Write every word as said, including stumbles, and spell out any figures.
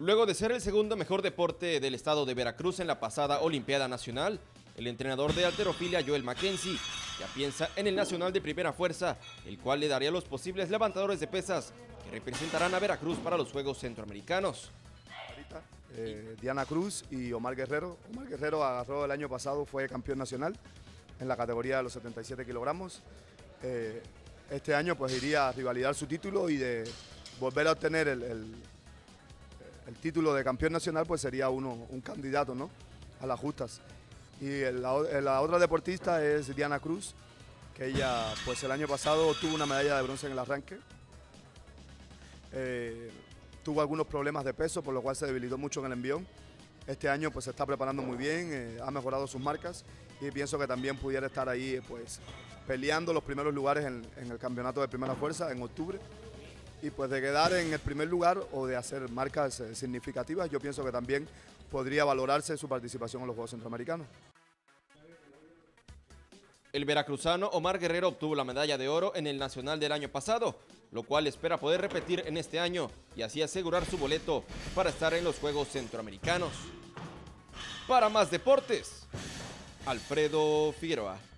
Luego de ser el segundo mejor deporte del estado de Veracruz en la pasada Olimpiada Nacional, el entrenador de halterofilia Joel Mackenzie ya piensa en el Nacional de Primera Fuerza, el cual le daría a los posibles levantadores de pesas que representarán a Veracruz para los Juegos Centroamericanos. Eh, Diana Cruz y Omar Guerrero. Omar Guerrero agarró el año pasado, fue campeón nacional en la categoría de los setenta y siete kilogramos. Eh, este año pues iría a rivalidar su título y de volver a obtener el, el, el título de campeón nacional, pues sería uno, un candidato, ¿no?, a las justas. Y el, la, la otra deportista es Diana Cruz, que ella pues el año pasado tuvo una medalla de bronce en el arranque. Eh, tuvo algunos problemas de peso, por lo cual se debilitó mucho en el envión. Este año pues se está preparando muy bien, eh, ha mejorado sus marcas y pienso que también pudiera estar ahí pues peleando los primeros lugares en, en el campeonato de primera fuerza en octubre. Y pues de quedar en el primer lugar o de hacer marcas eh, significativas, yo pienso que también podría valorarse su participación en los Juegos Centroamericanos. El veracruzano Omar Guerrero obtuvo la medalla de oro en el Nacional del año pasado, lo cual espera poder repetir en este año y así asegurar su boleto para estar en los Juegos Centroamericanos. Para más deportes, Alfredo Figueroa.